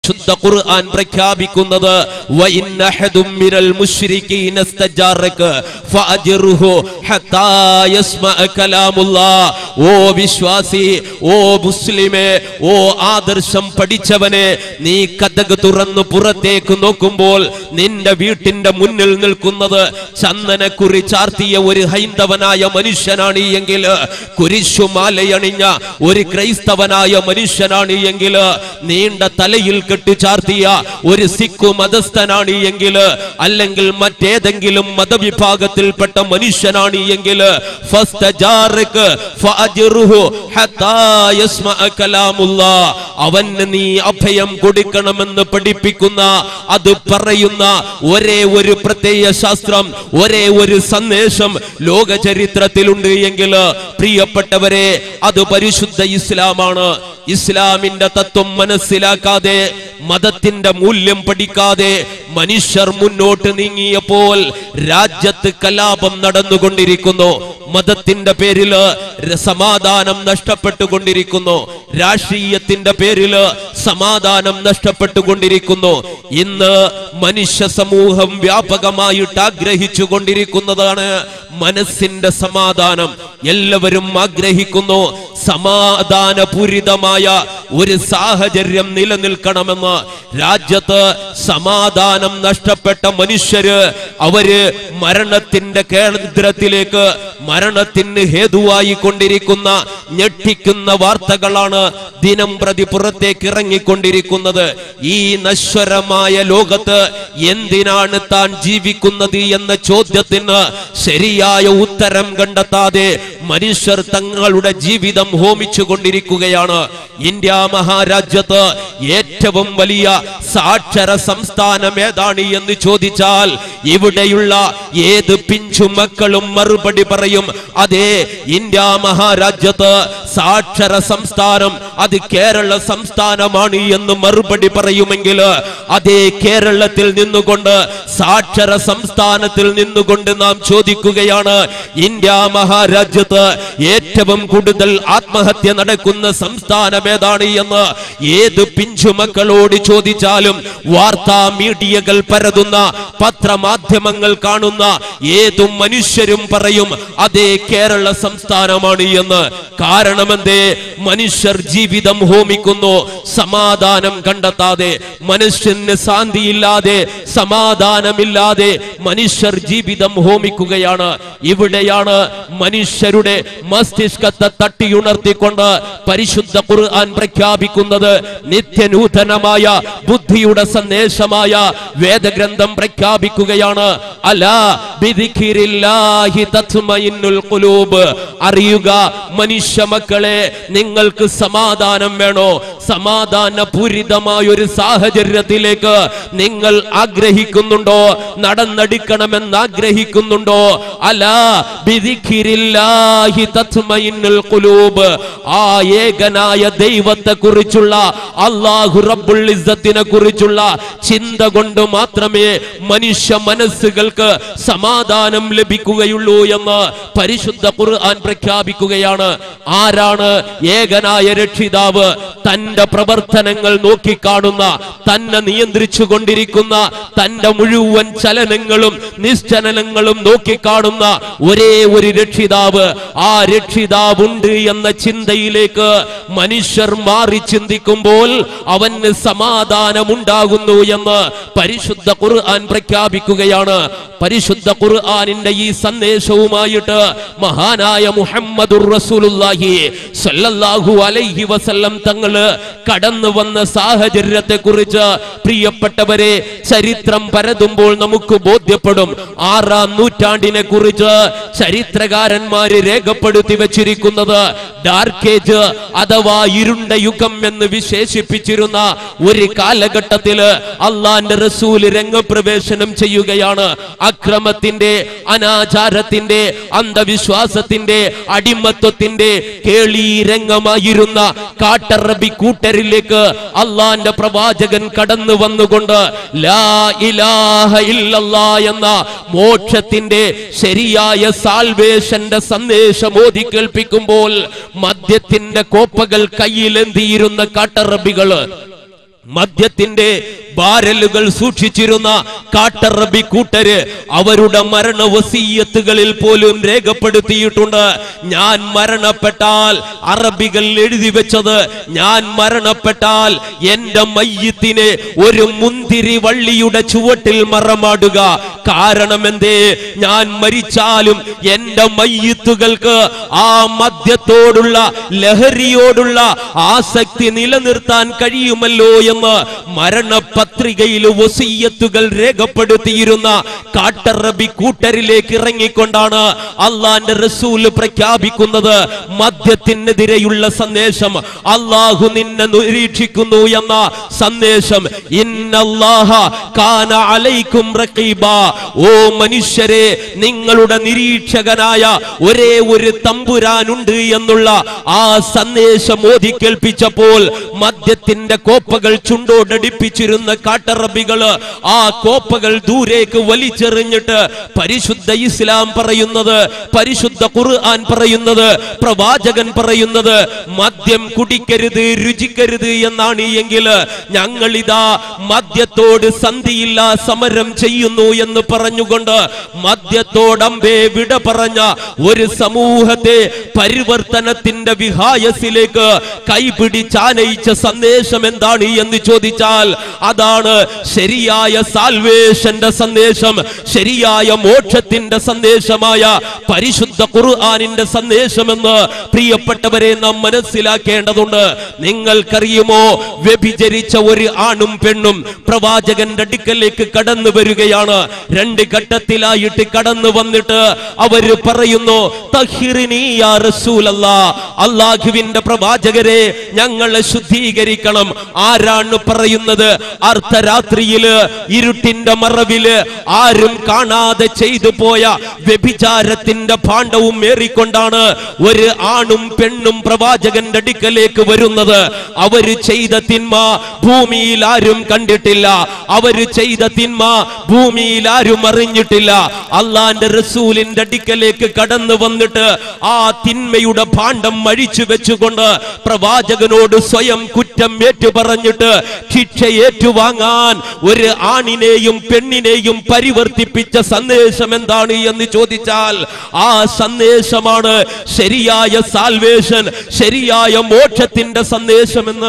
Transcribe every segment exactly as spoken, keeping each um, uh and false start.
ശുദ്ധ ഖുർആൻ പ്രഖ്യാപിക്കുന്നത് വഇന്ന ഹദും മിനൽ മുശ്രികീന ഇസ്തജാറക ഫഅജ്റുഹു ഹത്താ യസ്മഅ കലാമുല്ലാഹ്. ഓ വിശ്വാസി, ഓ മുസ്ലിമേ, ഓ ആദർശം പഠിച്ചവനെ, നീ കതക് തുറന്നു പുറത്തേക്ക് നോക്കുമ്പോൾ നിന്റെ വീട്ടിന്റെ മുന്നിൽ നിൽക്കുന്നത് ചന്ദനക്കുറി ചാർത്തിയ ഒരു ഹൈന്ദവനായ മനുഷ്യനാണ് എങ്കിൽ, കുരിശുമാലയണിഞ്ഞ ഒരു ക്രൈസ്തവനായ മനുഷ്യനാണ് എങ്കിൽ, നീണ്ട തലയിൽ കെട്ടു ചാർത്തിയ ഒരു സിഖ് മതസ്ഥനാണ് എങ്കിൽ, അല്ലെങ്കിൽ മറ്റേതെങ്കിലും മതവിഭാഗത്തിൽപ്പെട്ട മനുഷ്യനാണ് എങ്കിൽ, അവന് നീ അഭയം കൊടുക്കണമെന്ന് പഠിപ്പിക്കുന്ന, അത് പറയുന്ന ഒരേ ഒരു പ്രത്യയ ശാസ്ത്രം, ഒരേ ഒരു സന്ദേശം ലോക ചരിത്രത്തിലുണ്ട് എങ്കിൽ പ്രിയപ്പെട്ടവരെ, അത് പരിശുദ്ധ ഇസ്ലാമാണ്. ഇസ്ലാമിന്റെ തത്വം മനസ്സിലാക്കാതെ, മതത്തിന്റെ മൂല്യം പഠിക്കാതെ മനുഷ്യർ മുന്നോട്ട് നീങ്ങിയപ്പോൾ രാജ്യത്ത് കലാപം നടന്നുകൊണ്ടിരിക്കുന്നു. മതത്തിന്റെ പേരില് സമാധാനം നഷ്ടപ്പെട്ടുകൊണ്ടിരിക്കുന്നു. രാഷ്ട്രീയത്തിന്റെ പേരില് സമാധാനം നഷ്ടപ്പെട്ടുകൊണ്ടിരിക്കുന്നു. ഇന്ന് മനുഷ്യ സമൂഹം വ്യാപകമായിട്ട് ആഗ്രഹിച്ചു കൊണ്ടിരിക്കുന്നതാണ് മനസ്സിന്റെ സമാധാനം. എല്ലാവരും ആഗ്രഹിക്കുന്നു സമാധാനപൂരിതമായ ഒരു സാഹചര്യം നിലനിൽക്കണമെന്ന്. രാജ്യത്ത് സമാധാനം നഷ്ടപ്പെട്ട മനുഷ്യര് അവര് മരണത്തിന്റെ കേന്ദ്രത്തിലേക്ക്, മരണത്തിന് ഹേതുവായി കൊണ്ടിരിക്കുന്ന ഞെട്ടിക്കുന്ന വാർത്തകളാണ് ദിനം പ്രതി പുറത്തേക്ക് ഇറങ്ങിക്കൊണ്ടിരിക്കുന്നത്. ഈ നശ്വരമായ ലോകത്ത് എന്തിനാണ് താൻ ജീവിക്കുന്നത് എന്ന ചോദ്യത്തിന് ശരിയായ ഉത്തരം കണ്ടെത്താതെ മനുഷ്യർ തങ്ങളുടെ ജീവിതം ഹോമിച്ചു കൊണ്ടിരിക്കുകയാണ്. ഇന്ത്യ മഹാരാജ്യത്ത് ഏറ്റവും വലിയ സാക്ഷര സംസ്ഥാനം ഏതാണ് എന്ന് ചോദിച്ചാൽ ഇവിടെയുള്ള ഏത് പിഞ്ചു മക്കളും മറുപടി പറയും, അതേ, ഇന്ത്യ മഹാരാജ്യത്ത് സാക്ഷര സംസ്ഥാനം അത് കേരള സംസ്ഥാനമാണ് എന്ന് മറുപടി പറയുമെങ്കിൽ, അതേ കേരളത്തിൽ നിന്നുകൊണ്ട്, സാക്ഷര സംസ്ഥാനത്തിൽ നിന്നുകൊണ്ട് നാം ചോദിക്കുകയാണ്, ഇന്ത്യ മഹാരാജ്യത്ത് ഏറ്റവും കൂടുതൽ ആത്മഹത്യ നടക്കുന്ന സംസ്ഥാനം ഏതാണ് എന്ന് ഏത് പിഞ്ചുമക്കളോട് ചോദിച്ചാലും, വാർത്താ മീഡിയകൾ പരതുന്ന, പത്രമാധ്യമങ്ങൾ കാണുന്ന ഏതും മനുഷ്യരും പറയും അതേ കേരള സംസ്ഥാനമാണ് എന്ന്. കാരണമെന്തേ? മനുഷ്യർ ജീവിതം ഹോമിക്കുന്നു സമാധാനം കണ്ടെത്താതെ. മനുഷ്യന് ശാന്തിയില്ലാതെ, സമാധാനമില്ലാതെ മനുഷ്യർ ജീവിതം ഹോമിക്കുകയാണ്. ഇവിടെയാണ് മനുഷ്യരുടെ മസ്തിഷ്കത്തെ തട്ടിയുണർത്തിക്കൊണ്ട് പരിശുദ്ധ ഖുർആൻ പ്രഖ്യാപിക്കുന്നത്, നിത്യനൂതനമായ ബുദ്ധിയുടെ സന്ദേശമായ വേദഗ്രന്ഥം പ്രഖ്യാപിക്കുകയാണ്, അലാ ബിദിക്രില്ലാഹി തത്മഇന്നുൽ ഖുലൂബ്. അറിയുക മനുഷ്യ മക്കളെ, നിങ്ങൾക്ക് സമാധാനം വേണോ? സമാധാനപൂരിതമായ ഒരു സാഹചര്യത്തിലേക്ക് നിങ്ങൾ ആഗ്രഹിക്കുന്നുണ്ടോ? നടന്നെടുക്കണമെന്ന് ആഗ്രഹിക്കുന്നുണ്ടോ? അലാ ബിദിക്രില്ലാഹി തത്മഇന്നുൽ ഖുലൂബ്. ആ ഏകനായ ദൈവത്തെ കുറിച്ചുള്ള, അല്ലാഹു റബ്ബുൽ ഇസ്സത്തിനെ കുറിച്ചുള്ള ചിന്ത കൊണ്ട് മാത്രമേ മനുഷ്യ മനസ്സുകൾക്ക് സമാധാനം ലഭിക്കുകയുള്ളൂ എന്ന് പരിശുദ്ധ ഖുർആൻ പ്രഖ്യാപിക്കുകയാണ്. ആരാണ് ഏകനായ രക്ഷിതാവ്? തന്റെ പ്രവർത്തനങ്ങൾ നോക്കിക്കാണുന്ന, തന്നെ നിയന്ത്രിച്ചു കൊണ്ടിരിക്കുന്ന, തന്റെ മുഴുവൻ ചലനങ്ങളും നിശ്ചലനങ്ങളും നോക്കിക്കാണുന്ന ഒരേ ഒരു രക്ഷിതാവ്. ആ രക്ഷിതാവുണ്ട് എന്ന ചിന്തയിലേക്ക് മനുഷ്യർ മാറി ചിന്തിക്കുമ്പോൾ അവന് സമാധാനമുണ്ടാകുന്നു എന്ന് പരിശുദ്ധ ഖുർആൻ പ്രഖ്യാപിക്കുകയാണ്. പരിശുദ്ധ ഖുർആനിന്റെ ഈ സന്ദേശവുമായിട്ട് മഹാനായ മുഹമ്മദുർ റസൂലുള്ളാഹി സ്വല്ലല്ലാഹു അലൈഹി വസല്ലം തങ്ങള് കടന്നു വന്ന സാഹചര്യത്തെ കുറിച്ച് പ്രിയപ്പെട്ടവരെ ചരിത്രം പരതുമ്പോൾ നമുക്ക് ബോധ്യപ്പെടും. ആറാം നൂറ്റാണ്ടിനെ കുറിച്ച് ചരിത്രകാരന്മാര് രേഖപ്പെടുത്തി വെച്ചിരിക്കുന്നത് ഡാർക്ക് ഏജ് അഥവാ ഇരുണ്ട യുഗം എന്ന് വിശേഷിപ്പിച്ചിരുന്ന ഒരു കാലഘട്ടത്തില് അള്ളാന്റെ റസൂല് രംഗപ്രവേശനം ചെയ്യുകയാണ്. അക്രമത്തിന്റെ, അനാചാരത്തിന്റെ, അന്ധവിശ്വാസത്തിന്റെ, അടിമത്വത്തിന്റെ കേളി രംഗമായിരുന്ന കാട്ടറബി കൂട്ടരിലേക്ക് അള്ളാന്റെ പ്രവാചകൻ കടന്നു വന്നുകൊണ്ട് ലാ ഇലാഹ ഇല്ലല്ലാഹ് എന്ന മോക്ഷത്തിന്റെ ശരിയായ സാൽവേഷന്റെ സന്ദേശം ഓതി കേൾപ്പിക്കുമ്പോൾ മദ്യത്തിന്റെ കോപ്പകൾ കയ്യിലെന്തിയിരുന്ന കാട്ടറബികള് മദ്യത്തിന്റെ ബാരലുകൾ സൂക്ഷിച്ചിരുന്ന കാട്ടറബി കൂട്ടര് അവരുടെ മരണ വസീയത്തുകളിൽ പോലും രേഖപ്പെടുത്തിയിട്ടുണ്ട്. ഞാൻ മരണപ്പെട്ടാൽ, അറബികൾ എഴുതി വെച്ചത്, ഞാൻ മരണപ്പെട്ടാൽ എന്റെ മയ്യിത്തിനെ ഒരു മുന്തിരി വള്ളിയുടെ ചുവട്ടിൽ മറമാടുക. കാരണം എന്തേ? ഞാൻ മരിച്ചാലും എന്റെ മയ്യിത്തുകൾക്ക് ആ മദ്യത്തോടുള്ള, ലഹരിയോടുള്ള ആസക്തി നിലനിർത്താൻ കഴിയുമല്ലോ എന്ന് മരണപത്രികയിൽ വസിയ്യത്തുകൾ രേഖപ്പെടുത്തിയിരുന്ന കാട്ടറബി കൂട്ടരിലേക്ക് ഇറങ്ങിക്കൊണ്ടാണ് അള്ളാന്റെ റസൂല് പ്രഖ്യാപിക്കുന്നത്, മദ്യത്തിനെതിരെയുള്ള സന്ദേശം, അള്ളാഹു നിന്നെ നിരീക്ഷിക്കുന്നു എന്ന സന്ദേശം. ഇന്നല്ലാഹ കാന അലൈക്കും റഖീബാ. ഓ മനുഷ്യരെ, നിങ്ങളുടെ നിരീക്ഷകനായ ഒരേ ഒരു തമ്പുരാനുണ്ട് എന്നുള്ള ആ സന്ദേശം ഓതി കേൾപ്പിച്ചപ്പോൾ മദ്യത്തിന്റെ കോപ്പകൾ ചുണ്ടോടടിപ്പിച്ചിരുന്ന കാട്ടറബികള് ആ കോപ്പകൾ ദൂരേക്ക് വലിച്ചെറിഞ്ഞിട്ട് പരിശുദ്ധ ഇസ്ലാം പറയുന്നത്, പരിശുദ്ധ ഖുർആൻ പറയുന്നത്, പ്രവാചകൻ പറയുന്നത് മദ്യം കുടിക്കരുത്, രുചിക്കരുത് എന്നാണ്. എങ്കിൽ ഞങ്ങളിതാ മദ്യത്തോട് സന്ധിയില്ല സമരം ചെയ്യുന്നു എന്ന് പറഞ്ഞുകൊണ്ട് മദ്യത്തോടമ്പേ വിട പറഞ്ഞ ഒരു സമൂഹത്തെ പരിവർത്തനത്തിന്റെ വിഹായസിലേക്ക് കൈപിടിച്ചാനയിച്ച സന്ദേശം എന്താണ് എന്ന് ചോദിച്ചാൽ അതാണ് ശരിയായ സാൽവേഷന്റെ സന്ദേശം, ശരിയായ മോക്ഷത്തിന്റെ സന്ദേശമായ പരിശുദ്ധ ഖുർആനിന്റെ സന്ദേശമെന്ന് പ്രിയപ്പെട്ടവരെ നാം മനസ്സിലാക്കേണ്ടതുണ്ട്. നിങ്ങൾക്കറിയുമോ, വ്യഭിചരിച്ച ഒരു ആണും പെണ്ണും പ്രവാചകന്റെ അടുക്കലേക്ക് കടന്നു വരികയാണ്. രണ്ട് ഘട്ടത്തിലായിട്ട് കടന്നു വന്നിട്ട് അവര് പറയുന്നു, തഹിറിനി യാ റസൂലല്ലാഹ്, അല്ലാഹുവിന്റെ പ്രവാചകരെ ഞങ്ങളെ ശുദ്ധീകരിക്കണം. ആരാണ് പറയുന്നത്? അർദ്ധരാത്രിയില് ഇരുട്ടിന്റെ മറവില് ആരും കാണാതെ ചെയ്തു പോയ വ്യഭിചാരത്തിന്റെ ഭാണ്ഡവും ഏറിക്കൊണ്ടാണ് ഒരു ആണും പെണ്ണും പ്രവാചകന്റെ അടുക്കലേക്ക് വരുന്നത്. അവര് ചെയ്ത തിന്മ ഭൂമിയിൽ ആരും കണ്ടിട്ടില്ല, അവര് ചെയ്ത തിന്മ ഭൂമിയിൽ ആരും അറിഞ്ഞിട്ടില്ല. അള്ളാന്റെ റസൂലിന്റെ അടുക്കലേക്ക് കടന്നു വന്നിട്ട് ആ തിന്മയുടെ ഭാണ്ഡം അഴിച്ചു വെച്ചുകൊണ്ട് പ്രവാചകനോട് സ്വയം കുറ്റം ഏറ്റു പറഞ്ഞിട്ട് ശിക്ഷ ഏറ്റുവാങ്ങാൻ ഒരു ആണിനെയും പെണ്ണിനെയും പരിവർത്തിപ്പിച്ച സന്ദേശം എന്താണ് എന്ന് ചോദിച്ചാൽ ആ സന്ദേശമാണ് ശരിയായ സാൽവേഷൻ, ശരിയായ മോക്ഷത്തിന്റെ സന്ദേശമെന്ന്.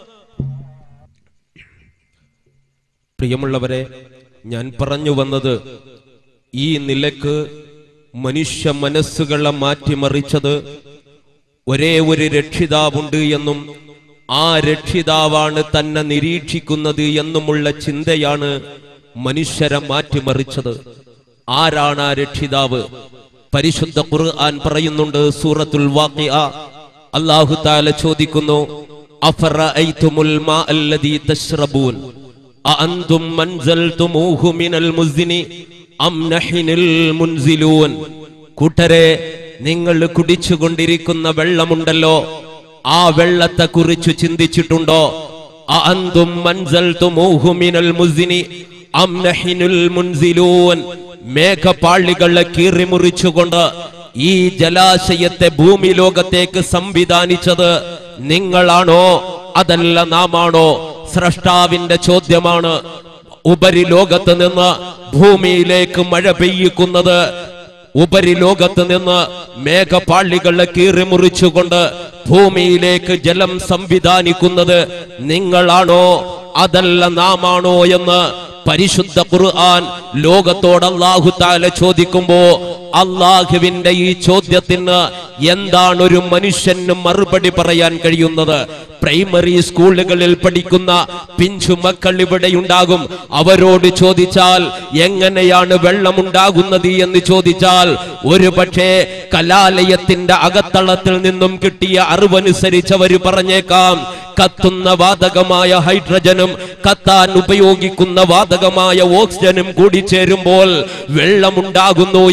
പ്രിയമുള്ളവരെ, ഞാൻ പറഞ്ഞു വന്നത്, ഈ നിലക്ക് മനുഷ്യ മനസ്സുകളെ മാറ്റിമറിച്ചത് ഒരേ ഒരു രക്ഷിതാവുണ്ട് എന്നും ആ രക്ഷിതാവാണ് തന്നെ നിരീക്ഷിക്കുന്നത് എന്നുമുള്ള ചിന്തയാണ് മനുഷ്യരെ മാറ്റിമറിച്ചത്. ആരാണ് ആ രക്ഷിതാവ്? പരിശുദ്ധ ഖുർആൻ പറയുന്നുണ്ട്, സൂറത്തുൽ വാഖിഅ അല്ലാഹു തആല ചോദിക്കുന്നു, അഫറഅയ്തുമുൽ മാ അല്ലദീ തശ്റബൂൻ അഅൻതും മൻസൽതുമൂഹു മിനൽ മുസ്നി അം നഹ്നുൽ മുൻസിലൂൻ. കൂട്ടരെ, നിങ്ങൾ കുടിച്ചുകൊണ്ടിരിക്കുന്ന വെള്ളമുണ്ടല്ലോ, ആ വെള്ളത്തെ കുറിച്ച് ചിന്തിച്ചിട്ടുണ്ടോ? അഅൻതും മൻസൽതുമൂഹു മിനൽ മുസ്നി അം നഹ്നുൽ മുൻസിലൂൻ. മേഘപാളികളെ കീറിമുറിച്ചുകൊണ്ട് ഈ ജലാശയത്തെ ഭൂമി ലോകത്തേക്ക് സംവിധാനിച്ചത് നിങ്ങളാണോ അതല്ല നാമാണോ? സ്രഷ്ടാവിന്റെ ചോദ്യമാണ്. ഉപരിലോകത്ത് നിന്ന് ഭൂമിയിലേക്ക് മഴ പെയ്യിക്കുന്നത്, ഉപരിലോകത്ത് നിന്ന് മേഘപാളികളെ കീറിമുറിച്ചുകൊണ്ട് ഭൂമിയിലേക്ക് ജലം സംവിധാനിക്കുന്നത് നിങ്ങളാണോ അതല്ല നാമാണോ എന്ന് പരിശുദ്ധ ഖുർആൻ ലോകത്തോട് അല്ലാഹു തആല ചോദിക്കുമ്പോ അല്ലാഹുവിന്റെ ഈ ചോദ്യത്തിന് എന്താണ് ഒരു മനുഷ്യന് മറുപടി പറയാൻ കഴിയുന്നത്? പ്രൈമറി സ്കൂളുകളിൽ പഠിക്കുന്ന പിഞ്ചു മക്കൾ ഇവിടെ ഉണ്ടാകും. അവരോട് ചോദിച്ചാൽ എങ്ങനെയാണ് വെള്ളമുണ്ടാകുന്നത് എന്ന് ചോദിച്ചാൽ ഒരു പക്ഷേ കലാലയത്തിന്റെ അകത്തളത്തിൽ നിന്നും കിട്ടിയ അറിവനുസരിച്ച് അവർ പറഞ്ഞേക്കാം, കത്തുന്ന വാതകമായ ഹൈഡ്രജനും കത്താൻ ഉപയോഗിക്കുന്ന വാതകമായ ഓക്സിജനും കൂടി ചേരുമ്പോൾ വെള്ളമുണ്ടാകുന്നു എന്ന്.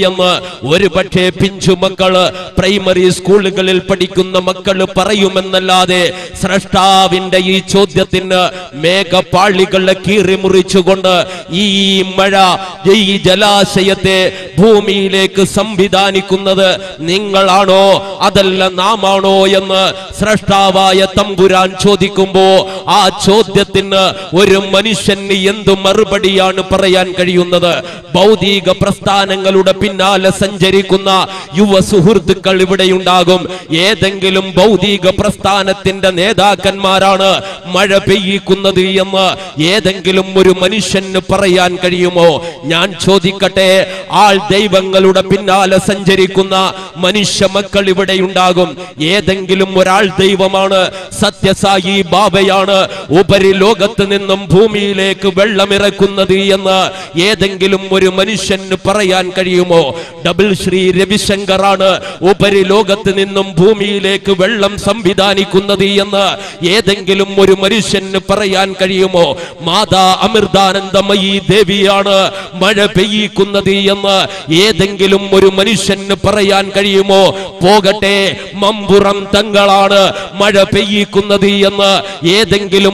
ഒരു പക്ഷേ പിഞ്ചു മക്കള് പ്രൈമറി സ്കൂളുകളിൽ പഠിക്കുന്ന മക്കള് പറയുമെന്നല്ലാതെ സ്രഷ്ടാവിന്റെ ഈ ചോദ്യത്തിന് മേഘപാളികളെ കീറി മുറിച്ചുകൊണ്ട് ഈ മഴ, ഈ ജലാശയത്തെ ഭൂമിയിലേക്ക് സംവിധാനിക്കുന്നത് നിങ്ങളാണോ അതല്ല നാമാണോ എന്ന് സ്രഷ്ടാവായ തമ്പുരാൻ ചോദിക്കുമ്പോ ആ ചോദ്യത്തിന് ഒരു മനുഷ്യന് എന്തു മറുപടിയാണ് പറയാൻ കഴിയുന്നത്? ഭൗതിക പ്രസ്ഥാനങ്ങളുടെ പിന്നാലെ സഞ്ചരിക്കുന്ന യുവ സുഹൃത്തുക്കൾ ഇവിടെയുണ്ടാകും. ഏതെങ്കിലും ഭൗതിക പ്രസ്ഥാനത്തിന്റെ നേതാക്കന്മാരാണ് മഴ പെയ്യിക്കുന്നത് എന്ന് ഏതെങ്കിലും ഒരു മനുഷ്യന് പറയാൻ കഴിയുമോ? ഞാൻ ചോദിക്കട്ടെ, ആൾ ദൈവങ്ങളുടെ പിന്നാലെ സഞ്ചരിക്കുന്ന മനുഷ്യ മക്കൾ ഇവിടെയുണ്ടാകും. ഏതെങ്കിലും ഒരാൾ ദൈവമാണ്, സത്യസായി ബാബയാണ് ഉപരിലോകത്ത് നിന്നും ഭൂമിയിലേക്ക് വെള്ളമിറക്കുന്നത് എന്ന് ഏതെങ്കിലും ഒരു മനുഷ്യന് പറയാൻ കഴിയുമോ? ഡബിൾ ശ്രീ രവിശങ്കറാണ് ഉപരിലോകത്ത് നിന്നും ഭൂമിയിലേക്ക് വെള്ളം സംവിധാനിക്കുന്നത് എന്ന് ഏതെങ്കിലും ഒരു മനുഷ്യന് പറയാൻ കഴിയുമോ? മാതാ അമൃതാനന്ദമയി ദേവിയാണ് മഴ പെയ്യിക്കുന്നത് എന്ന് ഏതെങ്കിലും ഒരു മനുഷ്യന് പറയാൻ കഴിയുമോ? പോകട്ടെ, മമ്പുറം തങ്ങളാണ് മഴ പെയ്യിക്കുന്നത് എന്ന് ഏതെങ്കിലും